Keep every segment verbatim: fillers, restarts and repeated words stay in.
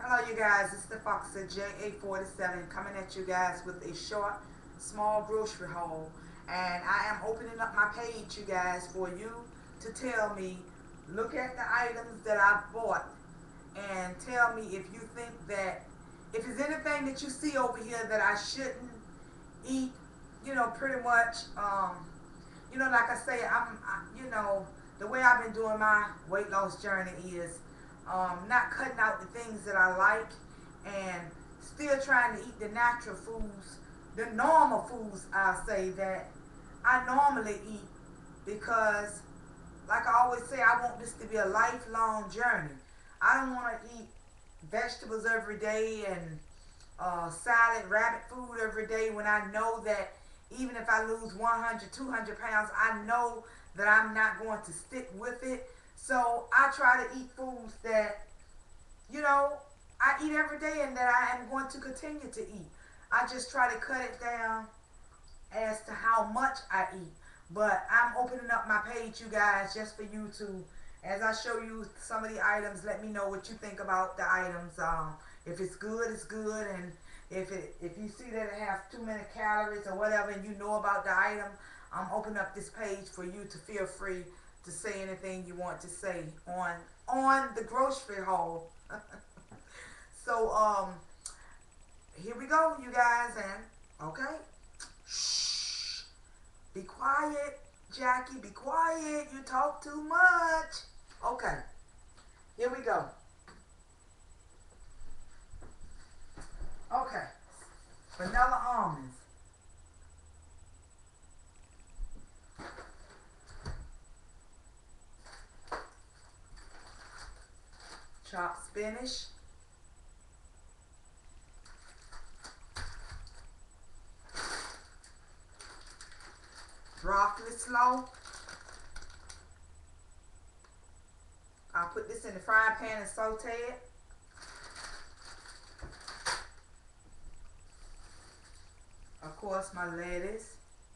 Hello you guys, it's the Fox at J A forty-seven coming at you guys with a short, small grocery haul. And I am opening up my page, you guys, for you to tell me, look at the items that I've bought and tell me if you think that, if there's anything that you see over here that I shouldn't eat, you know, pretty much, um, you know, like I say, I'm, I, you know, the way I've been doing my weight loss journey is um, not cutting out the things that I like and still trying to eat the natural foods, the normal foods, I'll say, that I normally eat because, like I always say, I want this to be a lifelong journey. I don't want to eat vegetables every day and uh, salad, rabbit food every day when I know that even if I lose one hundred, two hundred pounds, I know that I'm not going to stick with it. So I try to eat foods that, you know, I eat every day and that I am going to continue to eat. I just try to cut it down as to how much I eat. But I'm opening up my page, you guys, just for you to, as I show you some of the items, let me know what you think about the items. Um, if it's good, it's good, and if it if you see that it has too many calories or whatever, and you know about the item, I'm opening up this page for you to feel free to say anything you want to say on on the grocery haul. So um, here we go, you guys, and okay. Shh. Be quiet, Jackie. Be quiet. You talk too much. Okay. Here we go. Okay. Vanilla almonds. Chopped spinach. Broccoli slaw. I'll put this in the frying pan and saute it. Of course, my lettuce.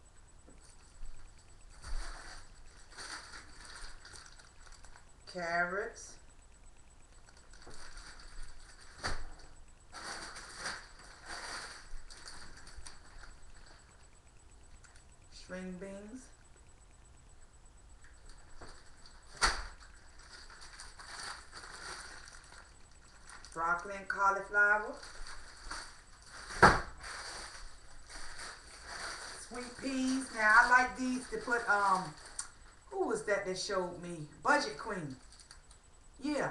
Carrots. String beans. Broccoli and cauliflower. Sweet peas. Now I like these to put, um, who was that that showed me? Budget Queen. Yeah.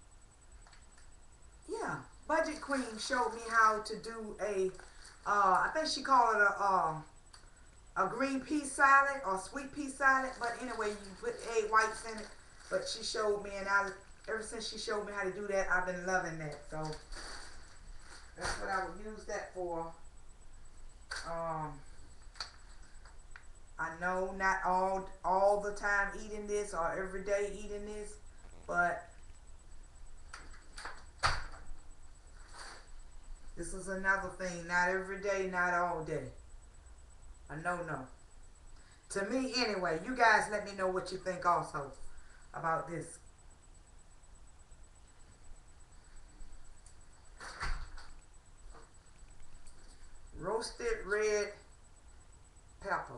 Yeah. Budget Queen showed me how to do a, uh, I think she called it a, uh, a green pea salad or sweet pea salad. But anyway, you put egg whites in it. But she showed me, and I, ever since she showed me how to do that, I've been loving that. So that's what I would use that for. Um, I know not all all the time eating this or every day eating this, but this is another thing. Not every day, not all day. A no-no. To me, anyway. You guys let me know what you think also about this. Roasted red pepper.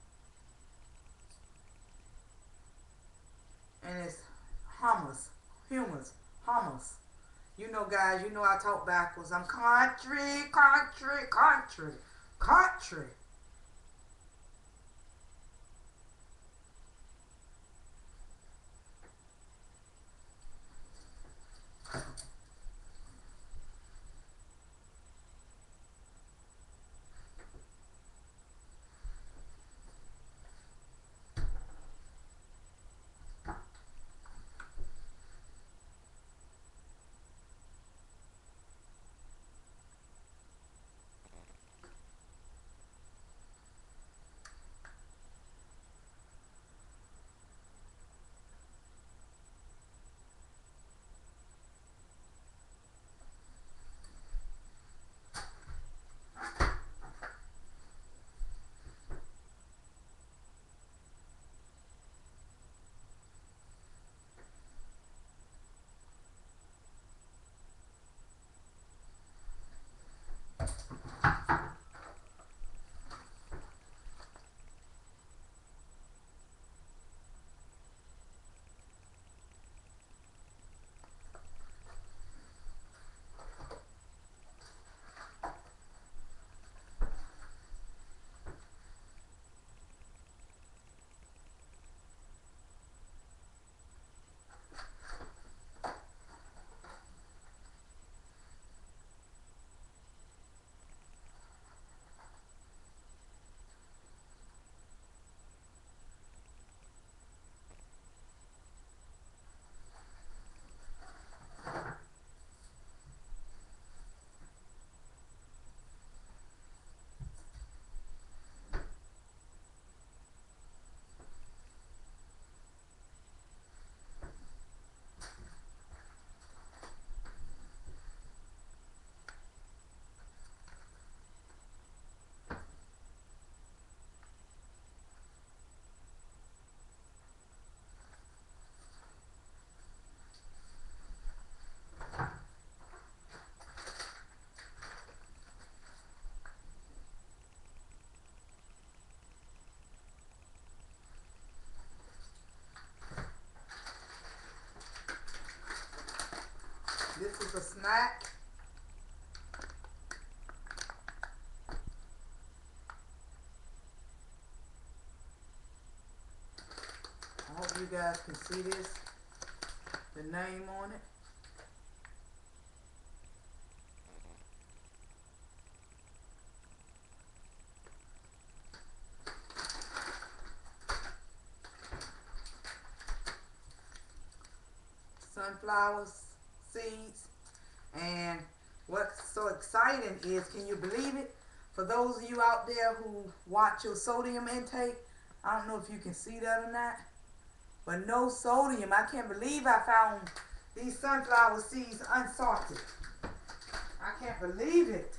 And it's hummus. Hummus. Hummus. You know, guys, you know I talk backwards. I'm country, country, country, country. This is a snack. I hope you guys can see this, the name on it. Sunflower seeds. And what's so exciting is, can you believe it? For those of you out there who watch your sodium intake, I don't know if you can see that or not, but no sodium. I can't believe I found these sunflower seeds unsalted. I can't believe it.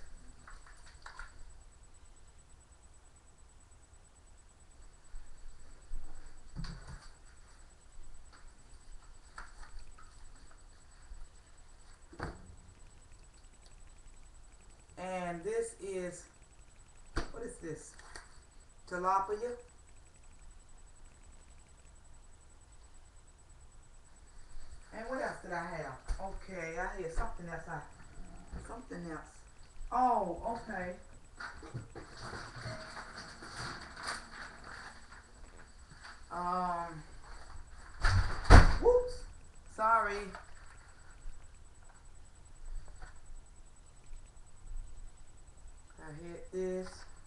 And this is, what is this? Tilapia. And what else did I have? Okay, I had something else. I, something else. Oh, okay. Um, whoops. Sorry. I hit this.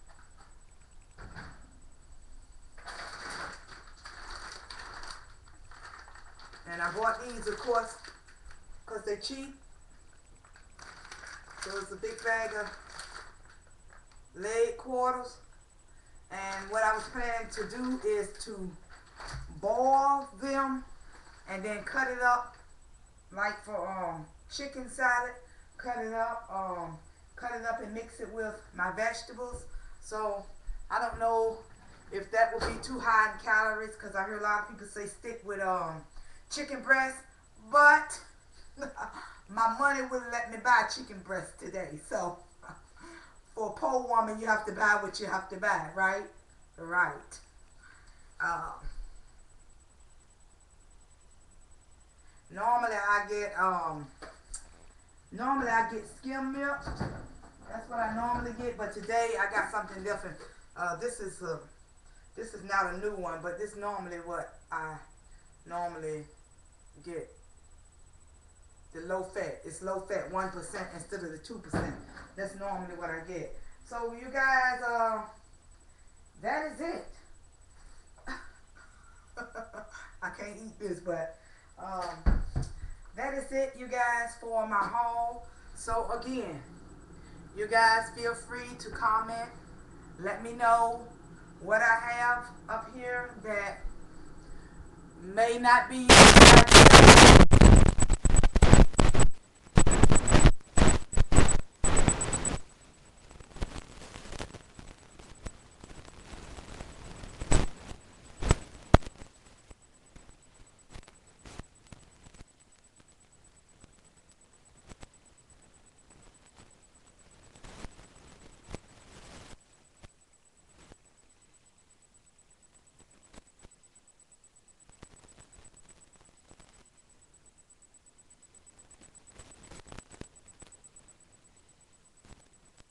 And I bought these, of course, because they're cheap. So it's a big bag of leg quarters. And what I was planning to do is to boil them and then cut it up like for um, chicken salad. Cut it up, um, cut it up and mix it with my vegetables. So I don't know if that will be too high in calories, because I hear a lot of people say stick with um, chicken breast, but my money wouldn't let me buy chicken breast today. So for a poor woman, you have to buy what you have to buy, right? Right. Um, normally I get um, normally I get skim milk. That's what I normally get, but today I got something different. Uh, this is a, this is not a new one, but this is normally what I normally get. The low fat. It's low fat, one percent instead of the two percent. That's normally what I get. So you guys, uh, that is it. I can't eat this, but um, that is it, you guys, for my haul. So again, you guys feel free to comment. Let me know what I have up here that may not be used.